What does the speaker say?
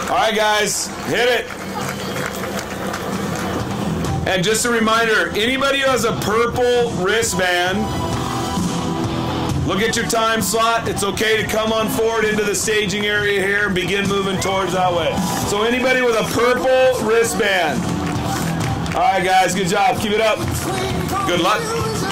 All right, guys, hit it. And just a reminder, anybody who has a purple wristband, look at your time slot. It's okay to come on forward into the staging area here and begin moving towards that way. So anybody with a purple wristband. All right, guys, good job. Keep it up. Good luck.